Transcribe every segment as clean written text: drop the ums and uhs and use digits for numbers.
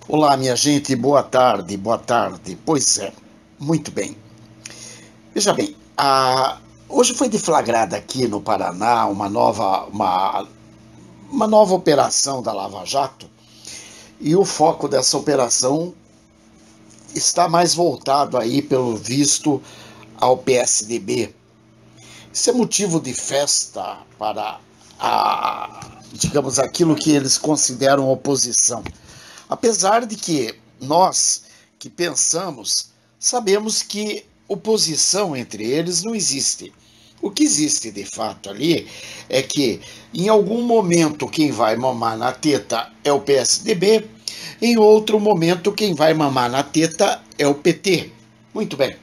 Olá, minha gente, boa tarde, boa tarde. Pois é, muito bem. Veja bem, hoje foi deflagrada aqui no Paraná uma nova operação da Lava Jato e o foco dessa operação está mais voltado aí, pelo visto, ao PSDB. Isso é motivo de festa para digamos, aquilo que eles consideram oposição. Apesar de que nós que pensamos, sabemos que oposição entre eles não existe. O que existe de fato ali é que em algum momento quem vai mamar na teta é o PSDB, em outro momento quem vai mamar na teta é o PT. Muito bem.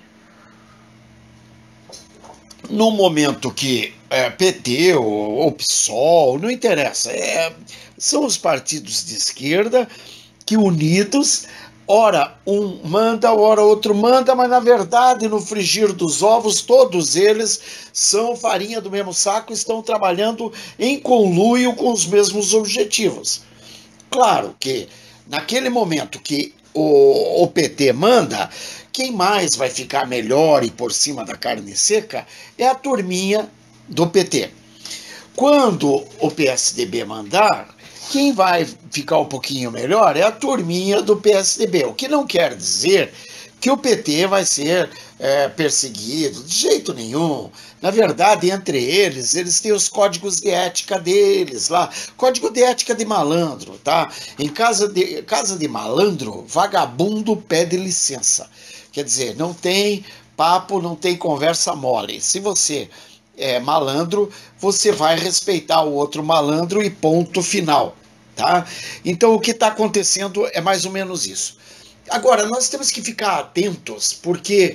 No momento que PT ou PSOL, não interessa, são os partidos de esquerda que unidos, ora um manda, ora outro manda, mas na verdade, no frigir dos ovos, todos eles são farinha do mesmo saco, estão trabalhando em conluio com os mesmos objetivos. Claro que naquele momento que o PT manda, quem mais vai ficar melhor e por cima da carne seca é a turminha do PT. Quando o PSDB mandar, quem vai ficar um pouquinho melhor é a turminha do PSDB, o que não quer dizer que o PT vai ser perseguido, de jeito nenhum. Na verdade, entre eles têm os códigos de ética deles lá, código de ética de malandro, tá? Em casa de malandro, vagabundo pede licença. Quer dizer, não tem papo, não tem conversa mole. Se você é malandro, você vai respeitar o outro malandro e ponto final, tá? Então o que está acontecendo é mais ou menos isso. Agora, nós temos que ficar atentos, porque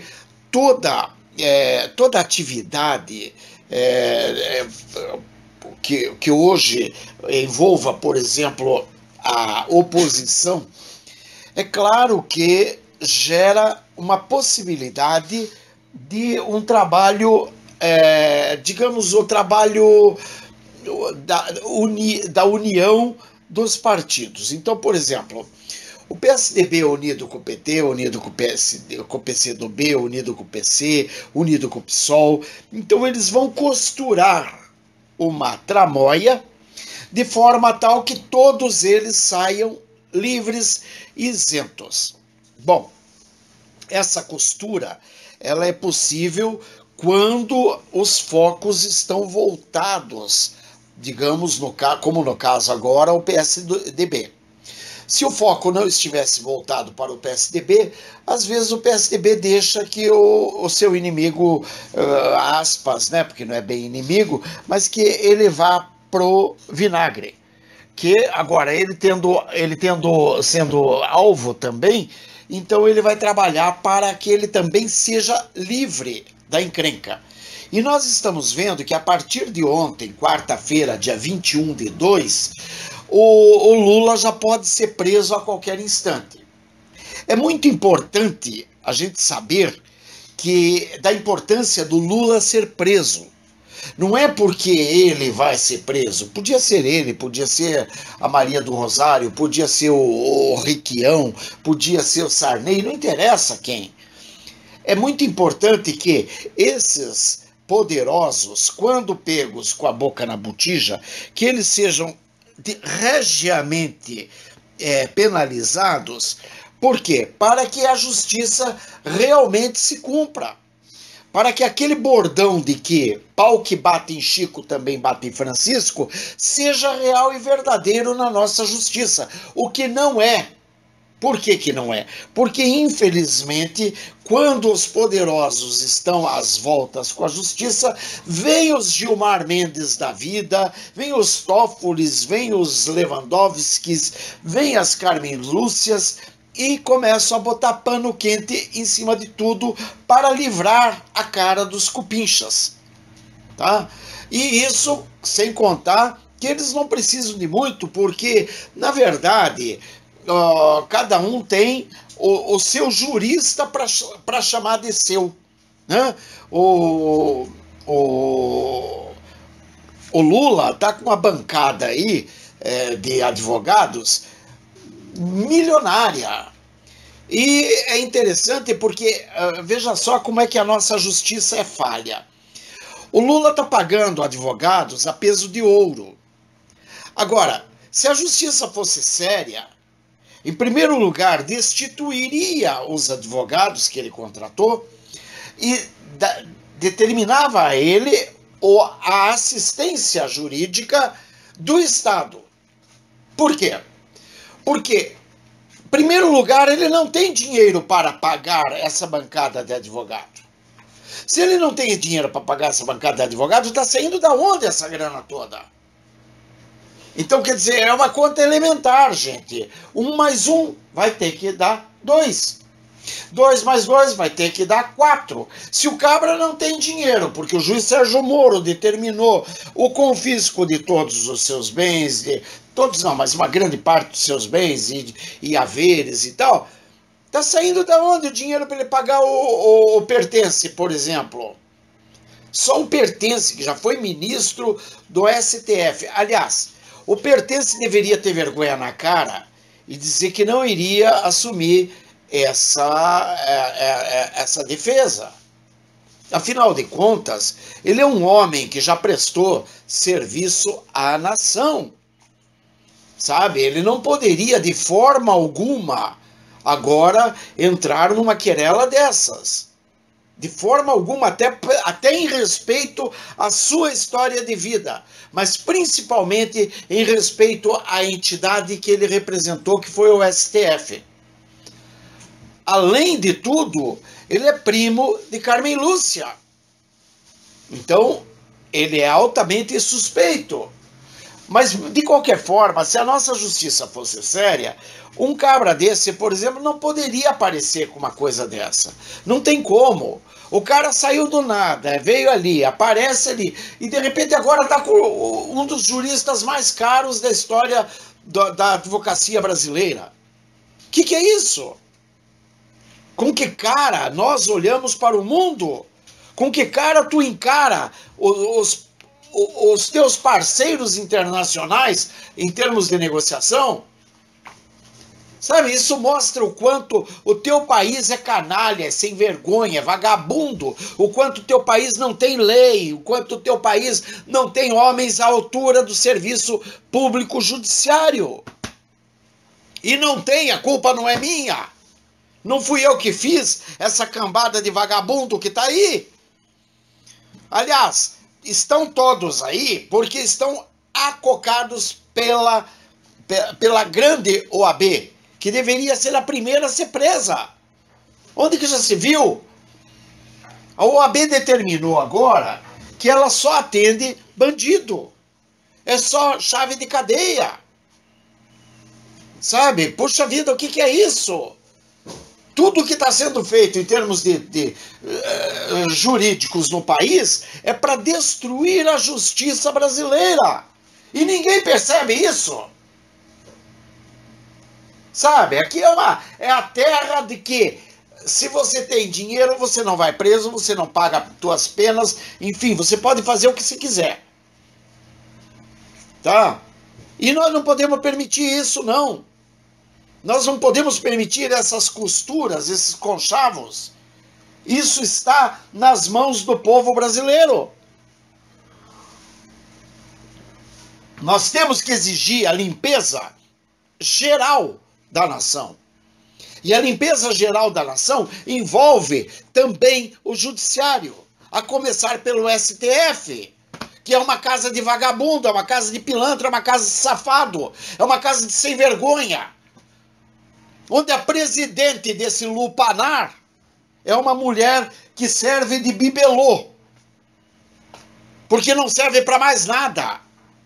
toda atividade que hoje envolva, por exemplo, a oposição, é claro que gera uma possibilidade de um trabalho, digamos, o trabalho da união dos partidos. Então, por exemplo, o PSDB unido com o PT, unido com o PSD, com o PCdoB, unido com o PC, unido com o PSOL. Então eles vão costurar uma tramóia de forma tal que todos eles saiam livres e isentos. Bom, essa costura ela é possível quando os focos estão voltados, digamos, como no caso agora, ao PSDB. Se o foco não estivesse voltado para o PSDB, às vezes o PSDB deixa que o seu inimigo, aspas, né, porque não é bem inimigo, mas que ele vá pro vinagre. Que agora, sendo alvo também, então ele vai trabalhar para que ele também seja livre da encrenca. E nós estamos vendo que a partir de ontem, quarta-feira, dia 21/2, o Lula já pode ser preso a qualquer instante. É muito importante a gente saber da importância do Lula ser preso. Não é porque ele vai ser preso. Podia ser ele, podia ser a Maria do Rosário, podia ser o Requião, podia ser o Sarney, não interessa quem. É muito importante que esses poderosos, quando pegos com a boca na botija, que eles sejam regiamente penalizados. Por quê? Para que a justiça realmente se cumpra. Para que aquele bordão de que pau que bate em Chico também bate em Francisco seja real e verdadeiro na nossa justiça. O que não é. Por que que não é? Porque, infelizmente, quando os poderosos estão às voltas com a justiça, vem os Gilmar Mendes da vida, vem os Toffoli, vem os Lewandowskis, vem as Carmen Lúcias e começam a botar pano quente em cima de tudo para livrar a cara dos cupinchas, tá? E isso sem contar que eles não precisam de muito, porque, na verdade, cada um tem o seu jurista para chamar de seu, né? O, o, o Lula está com uma bancada aí de advogados milionária. E é interessante porque, veja só como é que a nossa justiça é falha. O Lula está pagando advogados a peso de ouro. Agora, se a justiça fosse séria, em primeiro lugar, destituiria os advogados que ele contratou e determinava a ele a assistência jurídica do Estado. Por quê? Porque, em primeiro lugar, ele não tem dinheiro para pagar essa bancada de advogado. Se ele não tem dinheiro para pagar essa bancada de advogado, está saindo da onde essa grana toda? Então, quer dizer, é uma conta elementar, gente. 1 mais 1 vai ter que dar 2. 2 mais 2 vai ter que dar 4. Se o cabra não tem dinheiro, porque o juiz Sérgio Moro determinou o confisco de todos os seus bens, todos não, mas uma grande parte dos seus bens e haveres e tal, está saindo da onde o dinheiro para ele pagar o pertence, por exemplo? Só o pertence, que já foi ministro do STF. Aliás, o pertence deveria ter vergonha na cara e dizer que não iria assumir essa defesa. Afinal de contas, ele é um homem que já prestou serviço à nação. Sabe? Ele não poderia, de forma alguma, agora entrar numa querela dessas. De forma alguma, até em respeito à sua história de vida, mas principalmente em respeito à entidade que ele representou, que foi o STF. Além de tudo, ele é primo de Carmen Lúcia. Então, ele é altamente suspeito. Mas, de qualquer forma, se a nossa justiça fosse séria, um cabra desse, por exemplo, não poderia aparecer com uma coisa dessa. Não tem como. O cara saiu do nada, veio ali, aparece ali, e de repente agora está com um dos juristas mais caros da história da advocacia brasileira. O que é isso? Com que cara nós olhamos para o mundo? Com que cara tu encara os teus parceiros internacionais em termos de negociação? Sabe, isso mostra o quanto o teu país é canalha, é sem vergonha, é vagabundo, o quanto o teu país não tem lei, o quanto o teu país não tem homens à altura do serviço público judiciário. E não tem, a culpa não é minha. Não fui eu que fiz essa cambada de vagabundo que está aí. Aliás, estão todos aí porque estão acocados pela grande OAB, que deveria ser a primeira a ser presa. Onde que já se viu? A OAB determinou agora que ela só atende bandido. É só chave de cadeia. Sabe? Puxa vida, o que é isso? Tudo que está sendo feito em termos de jurídicos no país é para destruir a justiça brasileira. E ninguém percebe isso. Sabe, aqui é a terra de que se você tem dinheiro, você não vai preso, você não paga suas penas, enfim, você pode fazer o que você quiser. Tá? E nós não podemos permitir isso, não. Nós não podemos permitir essas costuras, esses conchavos. Isso está nas mãos do povo brasileiro. Nós temos que exigir a limpeza geral da nação. E a limpeza geral da nação envolve também o judiciário, a começar pelo STF, que é uma casa de vagabundo, é uma casa de pilantra, é uma casa de safado, é uma casa de sem vergonha, onde a presidente desse lupanar é uma mulher que serve de bibelô, porque não serve para mais nada.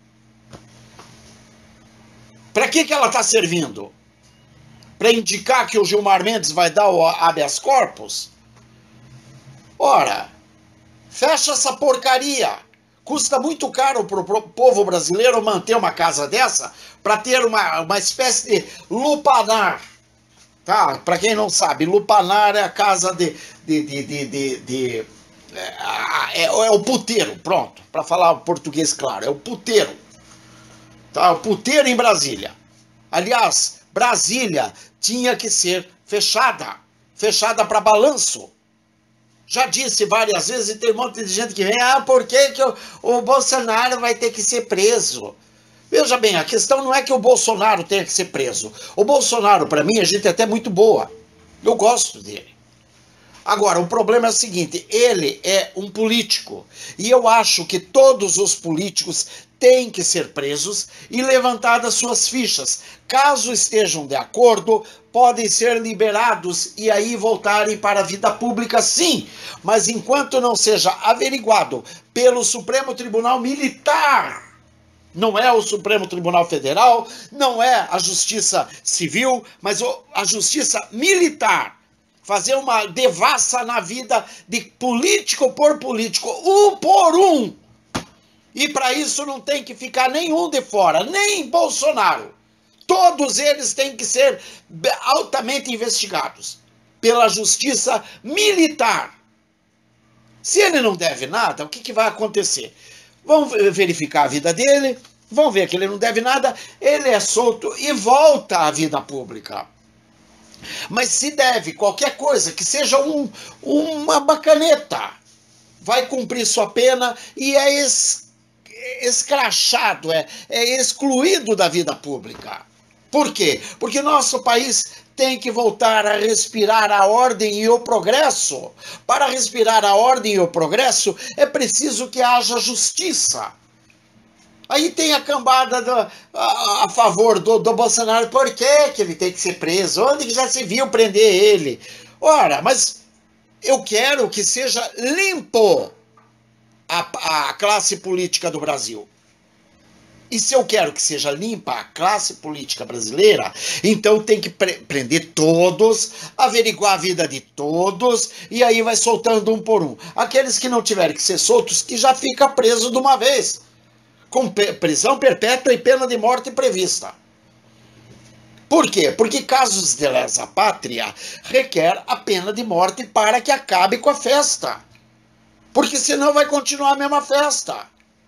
Para que ela está servindo? Para indicar que o Gilmar Mendes vai dar o habeas corpus? Ora, fecha essa porcaria. Custa muito caro para o povo brasileiro manter uma casa dessa para ter uma espécie de lupanar. Tá? Para quem não sabe, lupanar é a casa é o puteiro, pronto. Para falar português claro, é o puteiro. Tá? O puteiro em Brasília. Aliás, Brasília tinha que ser fechada para balanço. Já disse várias vezes, e tem um monte de gente que vem, por que o Bolsonaro vai ter que ser preso? Veja bem, a questão não é que o Bolsonaro tenha que ser preso. O Bolsonaro, para mim, a gente é até muito boa. Eu gosto dele. Agora, o problema é o seguinte, ele é um político. E eu acho que todos os políticos têm que ser presos e levantadas suas fichas. Caso estejam de acordo, podem ser liberados e aí voltarem para a vida pública, sim. Mas enquanto não seja averiguado pelo Supremo Tribunal Militar, não é o Supremo Tribunal Federal, não é a Justiça Civil, mas a Justiça Militar. Fazer uma devassa na vida de político por político, um por um. E para isso não tem que ficar nenhum de fora, nem Bolsonaro. Todos eles têm que ser altamente investigados pela Justiça Militar. Se ele não deve nada, o que vai acontecer? Vão verificar a vida dele, vão ver que ele não deve nada, ele é solto e volta à vida pública. Mas se deve qualquer coisa, que seja uma bacaneta, vai cumprir sua pena e é escrachado, é excluído da vida pública. Por quê? Porque nosso país tem que voltar a respirar a ordem e o progresso. Para respirar a ordem e o progresso, é preciso que haja justiça. Aí tem a cambada a favor do Bolsonaro. Por que ele tem que ser preso? Onde que já se viu prender ele? Ora, mas eu quero que seja limpo a classe política do Brasil. E se eu quero que seja limpa a classe política brasileira, então tem que prender todos, averiguar a vida de todos, e aí vai soltando um por um. Aqueles que não tiverem que ser soltos, que já fica preso de uma vez, com prisão perpétua e pena de morte prevista. Por quê? Porque casos de lesa pátria requer a pena de morte para que acabe com a festa. Porque senão vai continuar a mesma festa.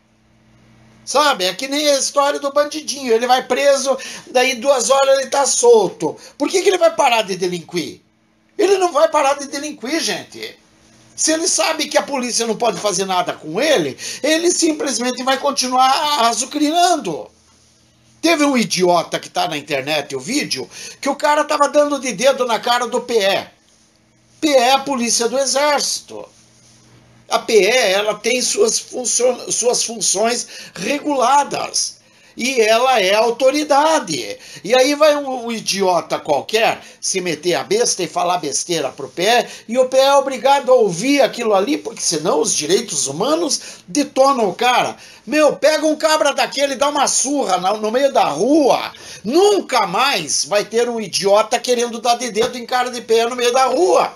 Sabe, é que nem a história do bandidinho, ele vai preso, daí 2 horas ele tá solto. Por que ele vai parar de delinquir? Ele não vai parar de delinquir, gente. Se ele sabe que a polícia não pode fazer nada com ele, ele simplesmente vai continuar azucrinando. Teve um idiota que tá na internet, o vídeo, que o cara tava dando de dedo na cara do PE. PE é a polícia do exército. A PE, ela tem suas funções reguladas. E ela é autoridade. E aí vai um idiota qualquer se meter a besta e falar besteira pro PE, e o PE é obrigado a ouvir aquilo ali, porque senão os direitos humanos detonam o cara. Meu, pega um cabra daquele e dá uma surra no meio da rua. Nunca mais vai ter um idiota querendo dar de dedo em cara de PE no meio da rua.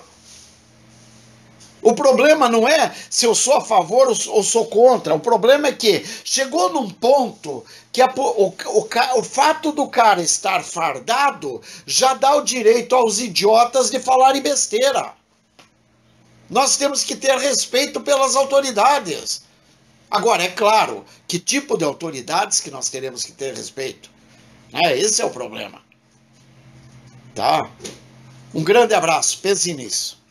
O problema não é se eu sou a favor ou sou contra. O problema é que chegou num ponto que o fato do cara estar fardado já dá o direito aos idiotas de falarem besteira. Nós temos que ter respeito pelas autoridades. Agora, é claro, que tipo de autoridades que nós teremos que ter respeito? Esse é o problema. Tá? Um grande abraço. Pense nisso.